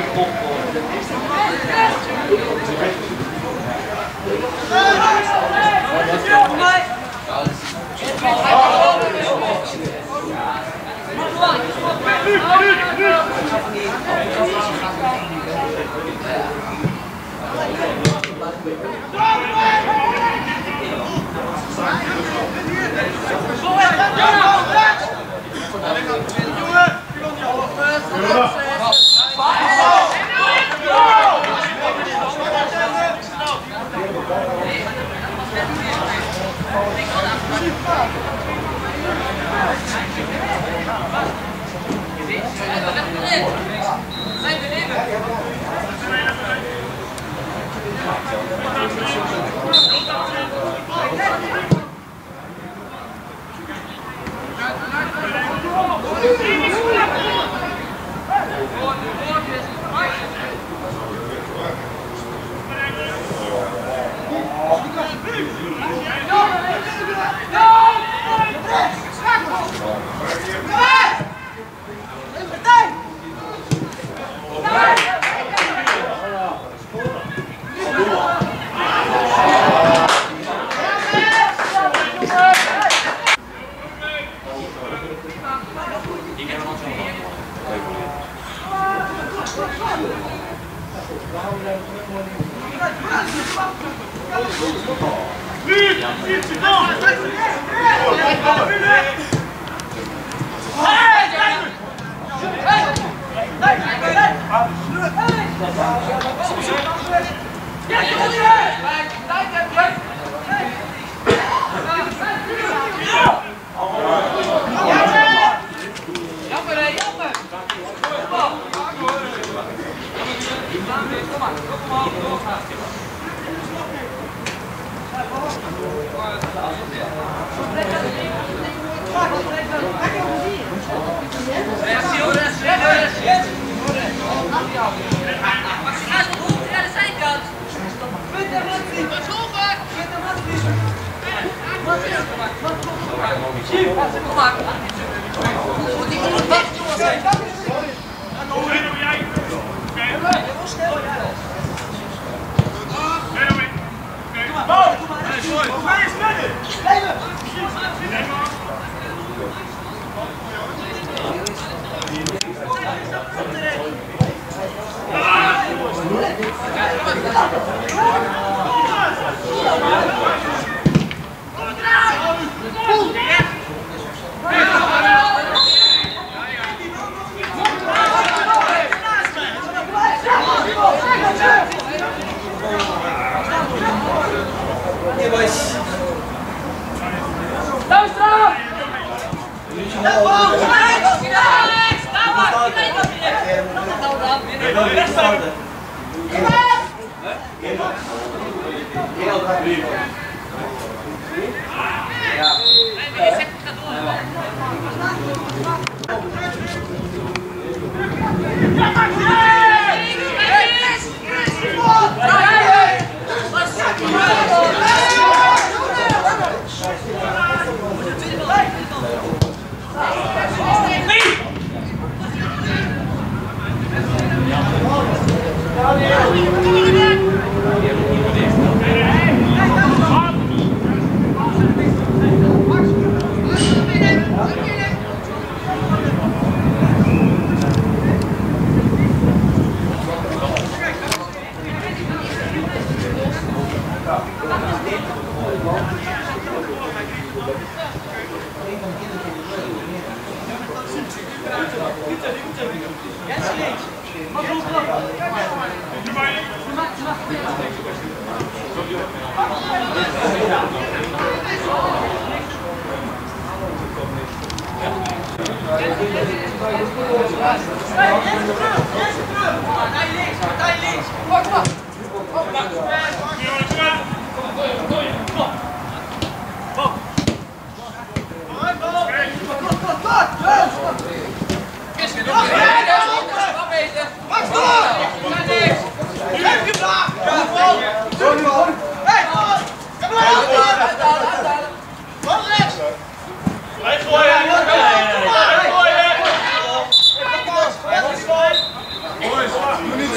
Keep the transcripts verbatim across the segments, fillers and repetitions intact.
Boys,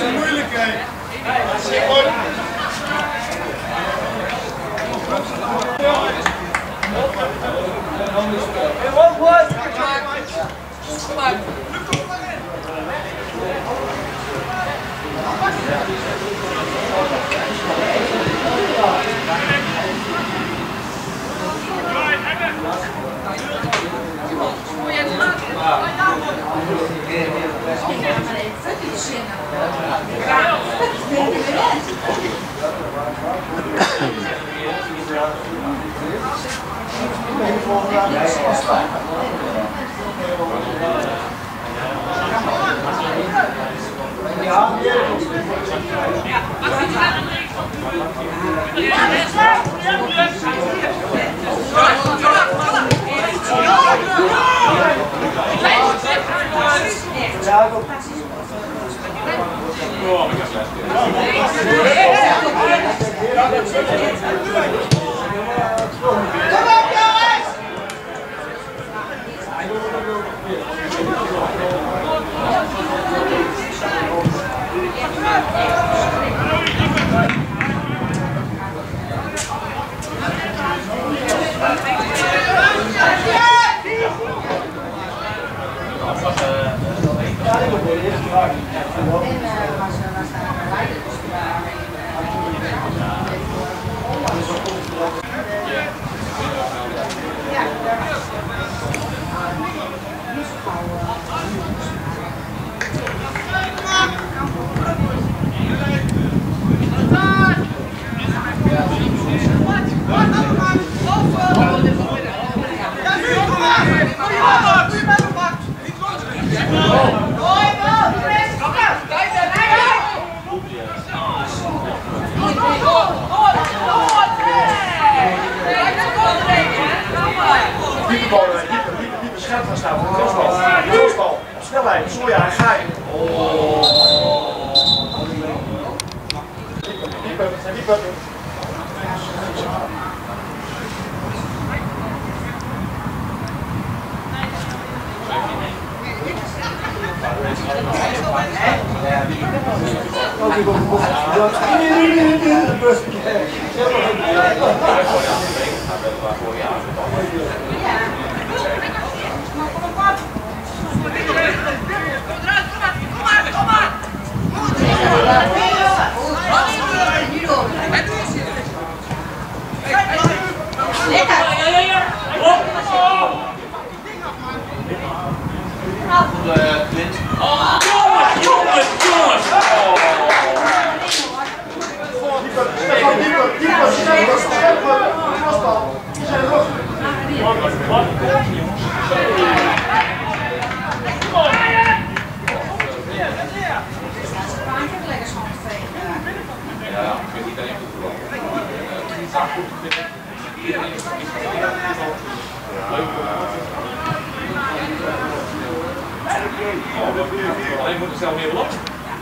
Alleen moet er zelf meer wel op.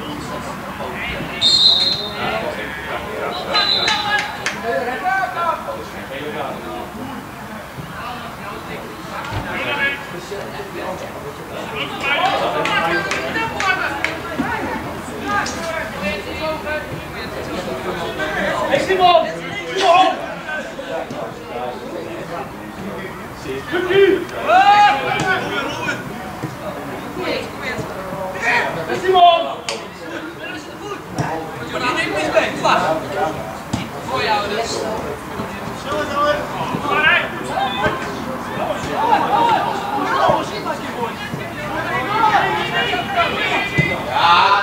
Hey Simon! Simon! Simon! Simon! Je neemt niet mee, kom maar! Voor jou dus. Ja,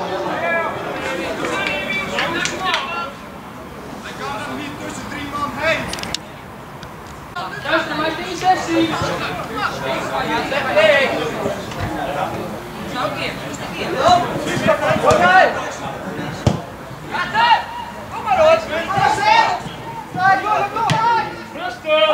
hij kan er niet tussen drie man heen. Juist, maar één zestien. Nee. Nog een keer. Oké. Kom maar hoor. Rustig.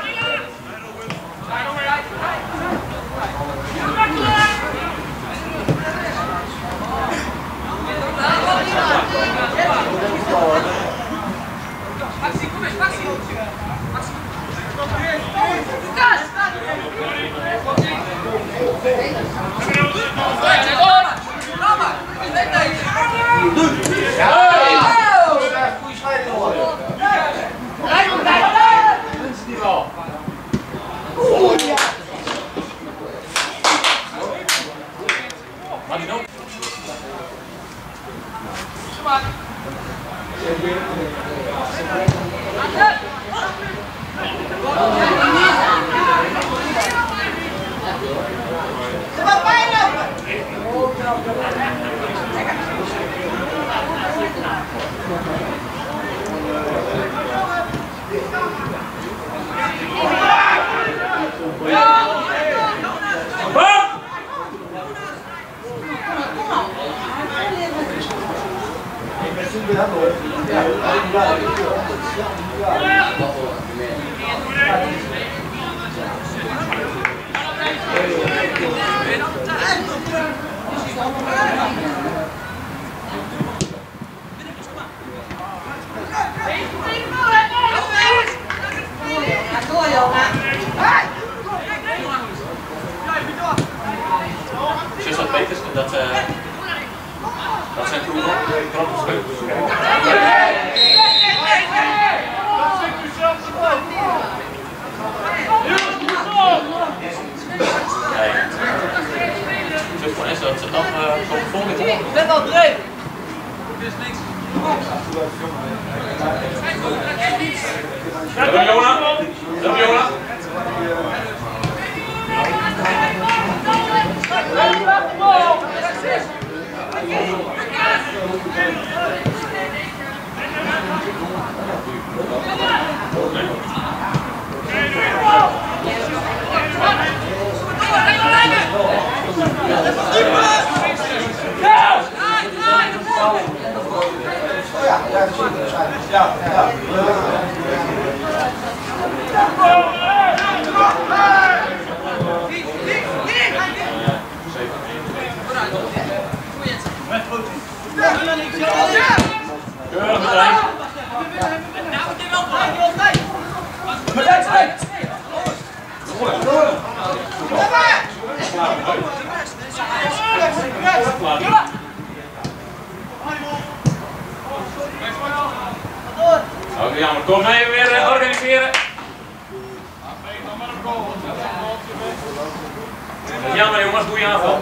Maxi, kom eens, Maxi. Maxi. Lucas! Kom maar. Goeie scheiding hoor. Kijk, kijk, kijk! Dat is niet wel. Oeh, ja. Had hij nog? Kom maar. Ze mag bijlopen! Zus dat Peters, dat, uh, dat zijn toen grote sleutels. Nee. Zus van S dat ze dan uh, vol met horen. Zet al drie! Dat doe Jona. Dat doe Jona. Ja, ja. Keurig bedrijf. Oké, jammer. Kom mee weer uh, organiseren. Jammer jongens, goede aanval.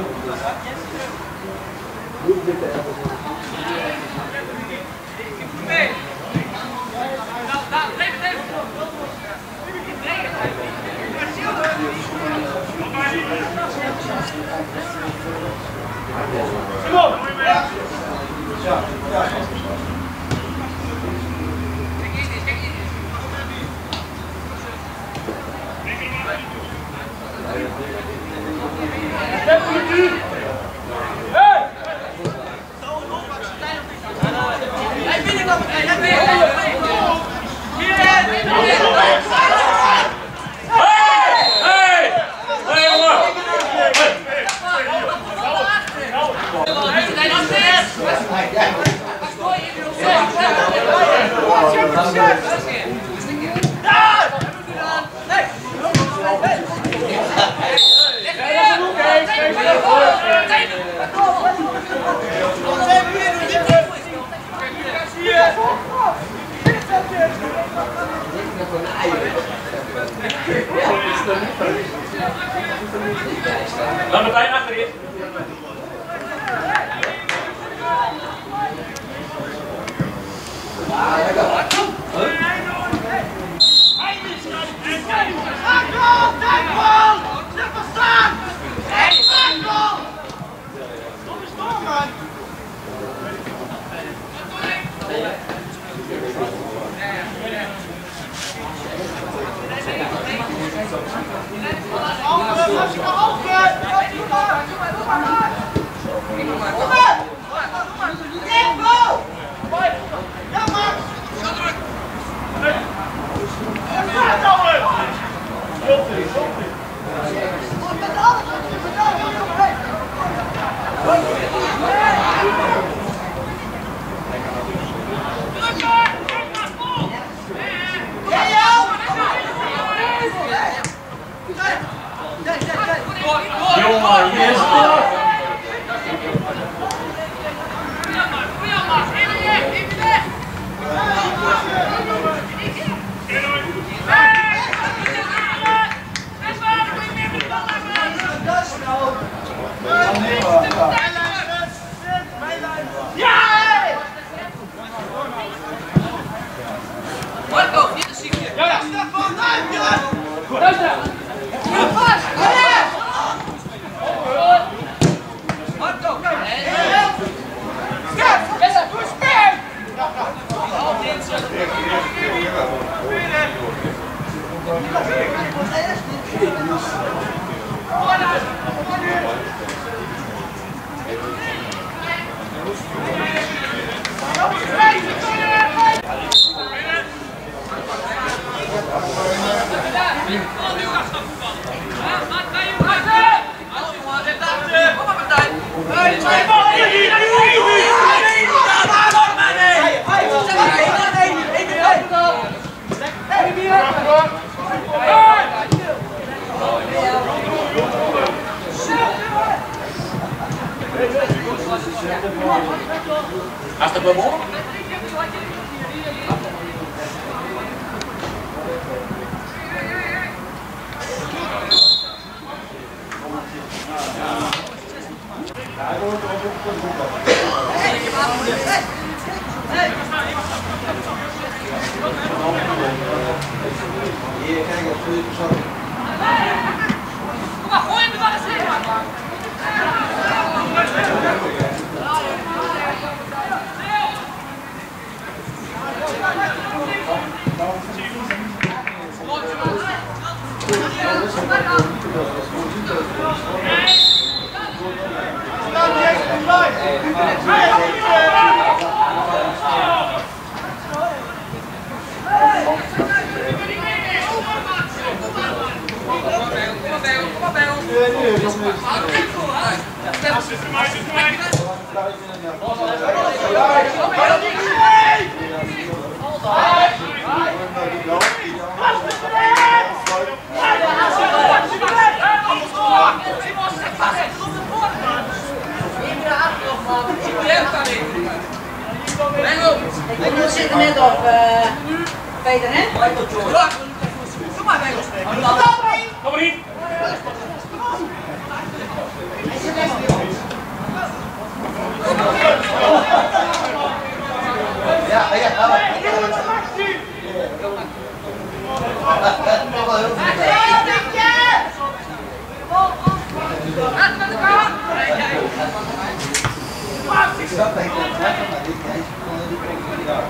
Dan de pijn achter je. Jongen, hier is het. Marco, hier is ziekje. Ja, Stefan, daar is het. Marco, kijk. Stef, is het goed speel? Hast du Büro? Ik zit er net op, uh, Peter, hè? Kom maar, Bengels. Kom maar niet! Hij zit echt weer op. Ja, ja, ja. Ik snap dat ik dat ga, maar dit is gewoon een beetje raar.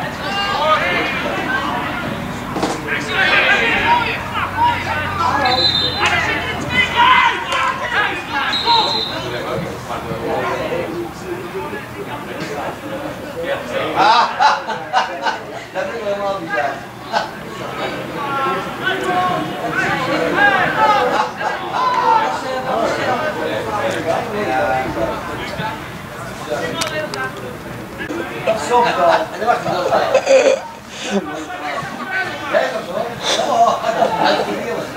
Ah, dat wil ik helemaal niet zijn. Dat is zo wel. En dat was het wel. Jij dat zo? Oh, dat is heel erg.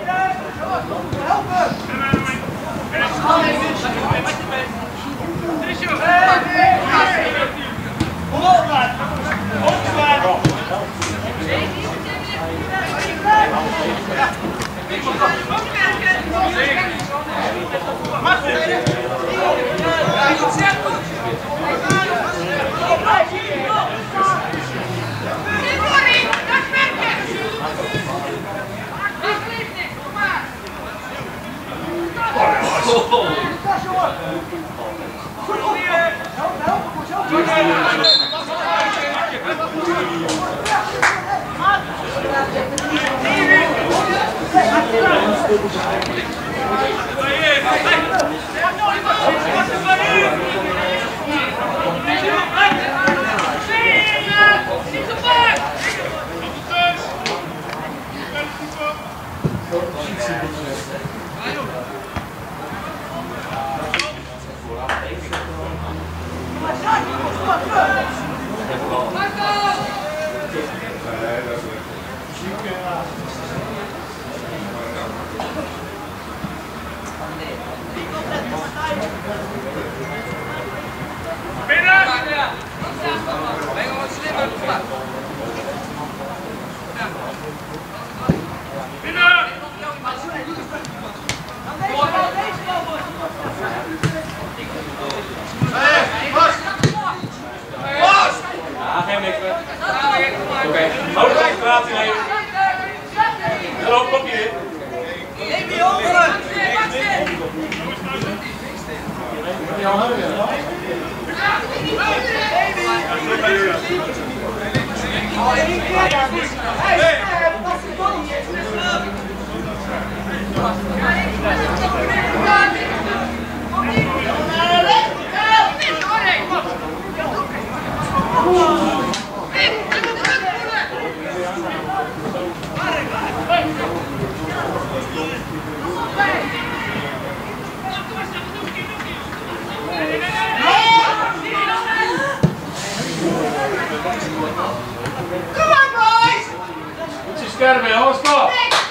Helpen! Schermen, jongens, stop!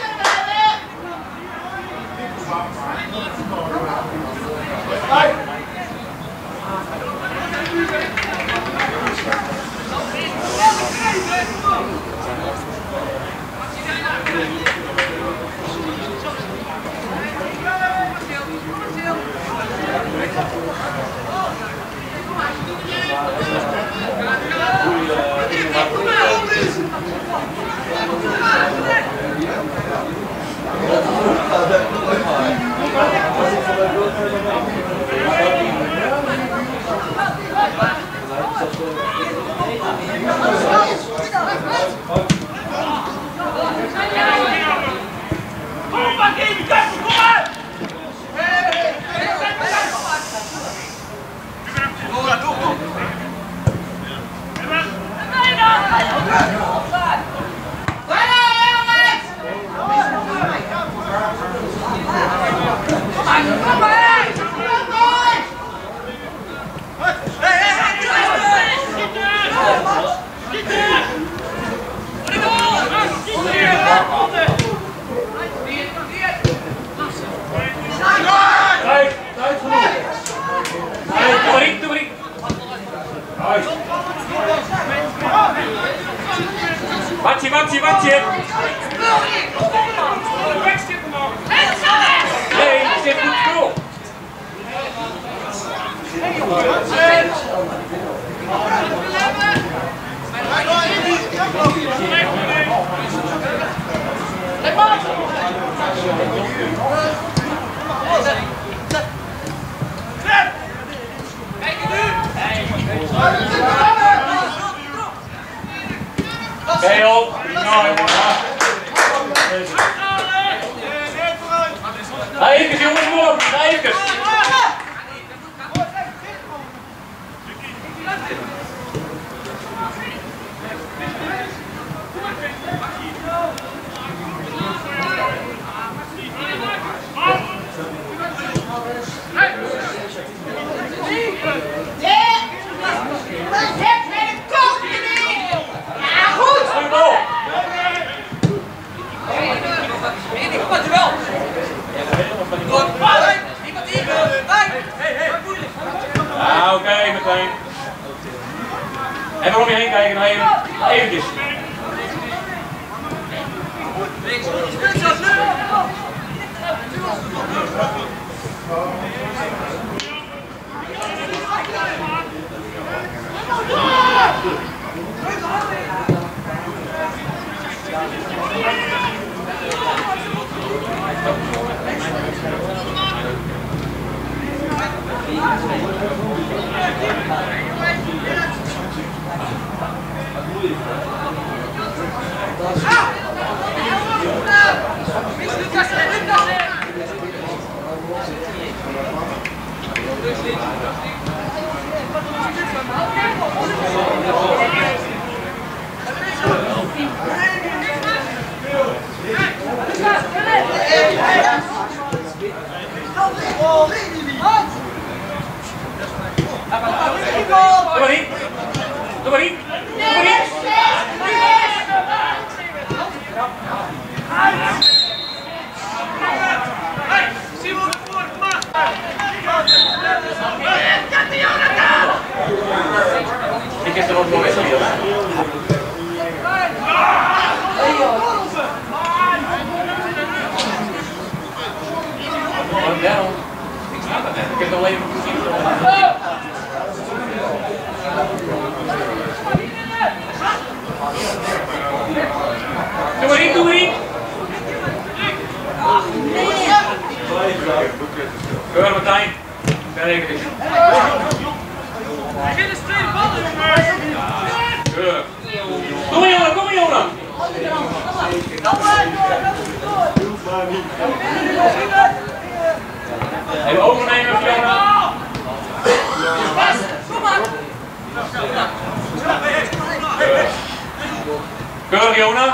Matje, Matje, Matje! Nee, je zit goed school. Hey op, nou jongen. Even jongens, voor, even. Ah, oké, okay, meteen. Even om je heen kijken, nog even. Eventjes. Doe maar niet! Doe maar niet! Doe maar niet! Simon, voor, kom maar! Ik is er ook nog eens aan. Ik snap het net. Ik heb het al even gezien. Doe maar niet, doe maar niet! Keur Martijn. Kijk eens. Begin de tweede bal! Keur. Kom maar jongen, kom maar jongen! Even overnemen, Fiona. Kom maar! Keur, Jona.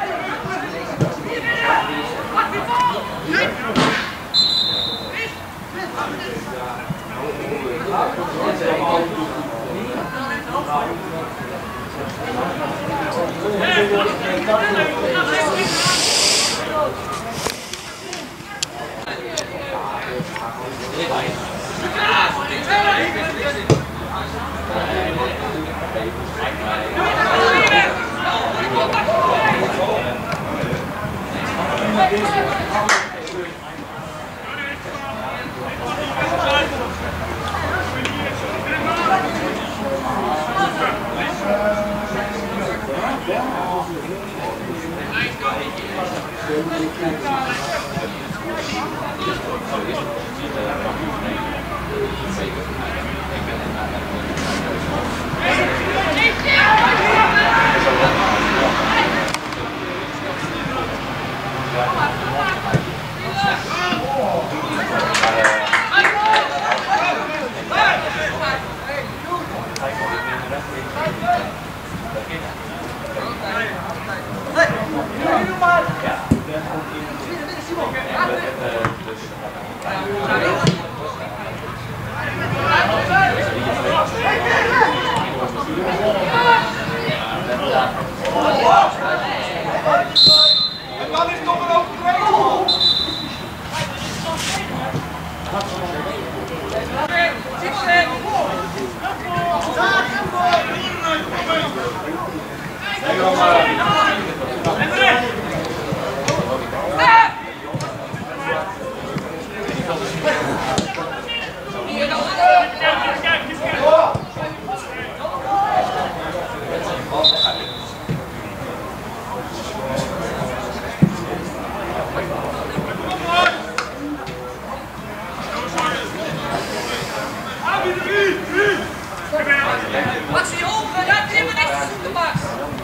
Max, die ogen, daar heb je helemaal niks te zoeken, Max.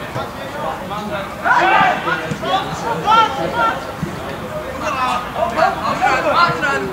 Achteruit.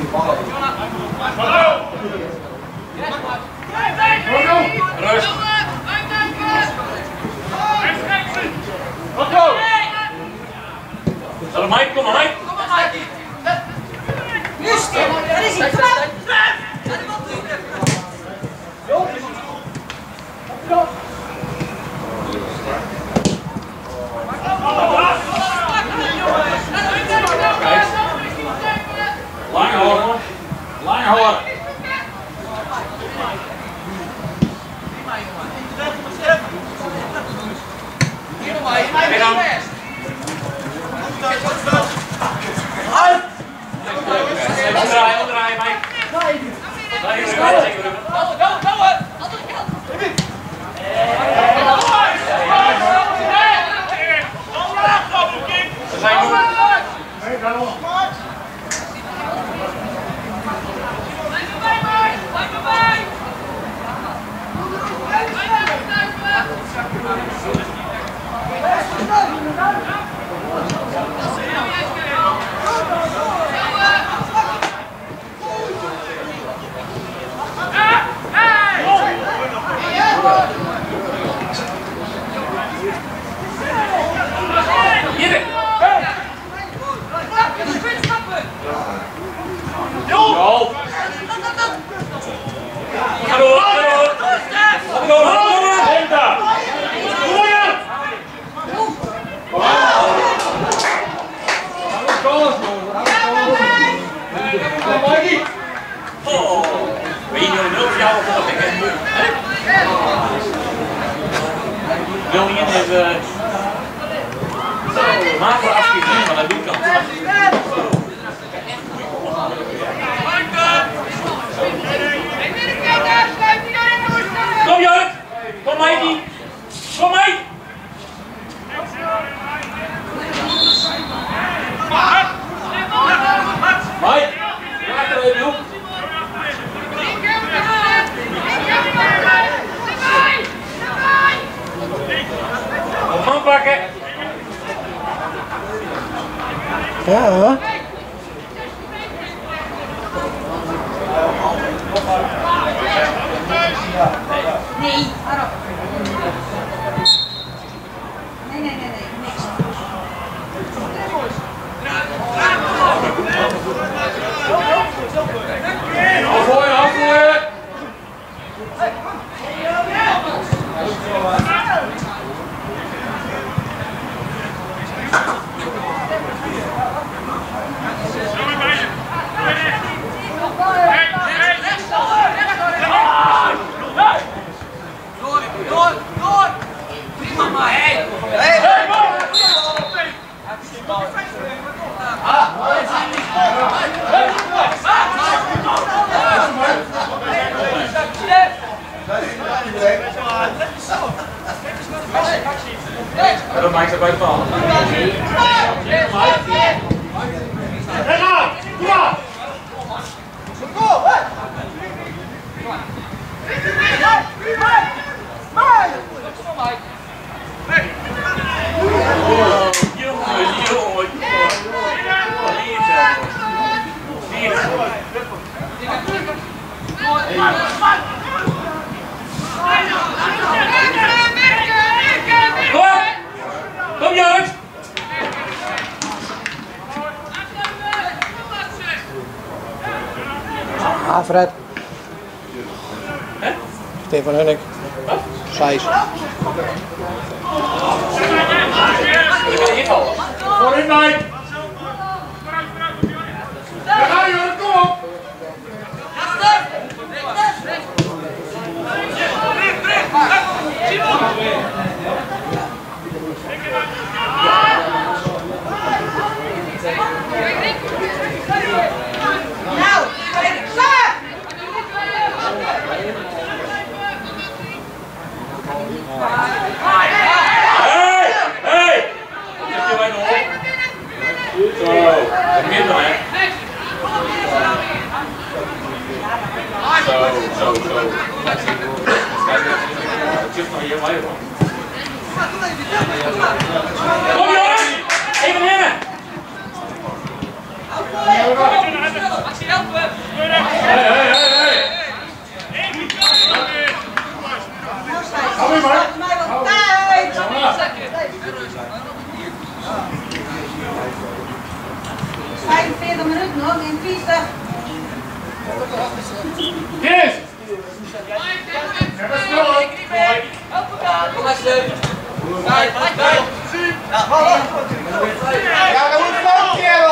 Rust. Zal Mike, kom maar Mike. Kom maar Mike. Juist, daar is hij. Kom op. Lang houden. Lang houden. En dan. Omdraaien, omdraaien, Mike. Draai je rug, zeker rug. We zijn goed. Hier! Jo! Ga door, ga door! Ga door, ga door! Neem daar! Kom maar! Oh! Weet je niet of jou of dat ik heb? William is uh, zo maak voor afschieten van de doelkant. Kom Jurk! Kom Mikey! Kom Mike! Mike! Maak er even op! Op man pakken! Ja. Nee, waarop? Nee, nee, nee, nee, niks. Afgooien, afgooien! Dan maakt het bij de bal. Kom Joost! Ah, Fred. Hè? Stefan Hunnik. Wat? Sijs. Dat kan invallen. Voorin Mike! Daar ga je, kom op! Nou, klaar! Hey! Hey! Zet je mij nog op? Zo, minder hè? Zo, zo, zo. Kijk nog hier maar even. Kom jongens! Even nemen! Actie helpen! Yes! Even snel! Kom maar, Steun. Kijk, kijk. Ja, dat moet gewoon, kerel!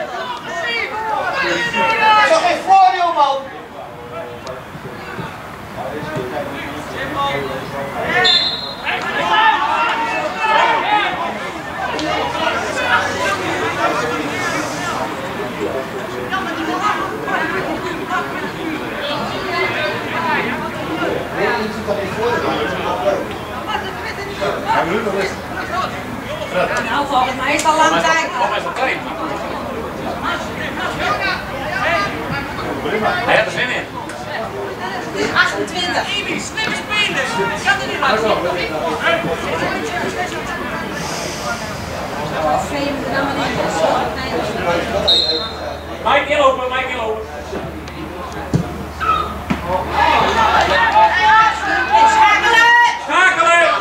Dat is toch geen voordeel, man! Nou, volgens mij is het al lang tijd. Volgens mij is het tijd. Hij heeft er zin in. achtentwintig. Amy, slim spelen! Kan er niet laten zien. Vreemde dan maar niet. Mike inlopen, Mike inlopen. Schakelen! Schakelen!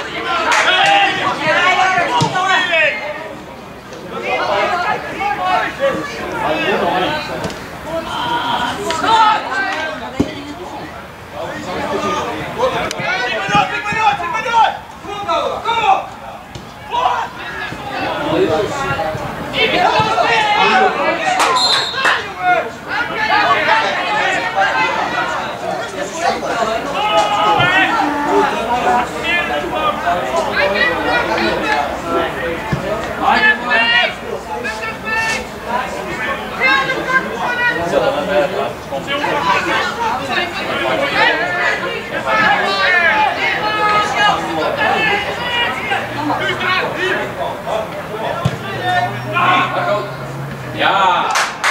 Ja!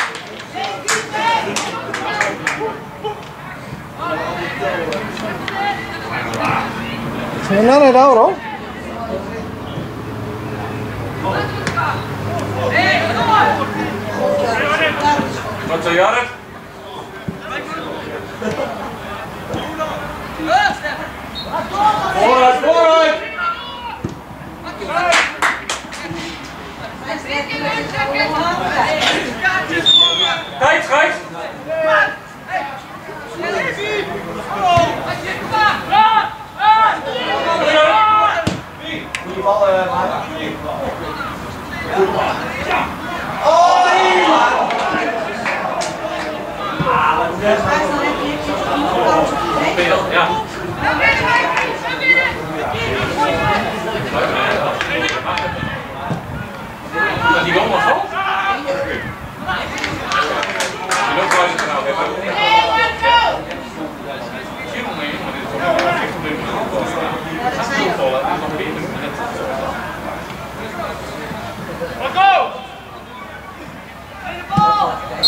Sebenarnya ada orang. Wat zou Jarret? Vooruit, vooruit! Kijk, schijt! Goeie bal, uh, Maarten. Oh, nee! Speel, ja. Dat die goal nog zo? Die loopt wel eens nou, Go!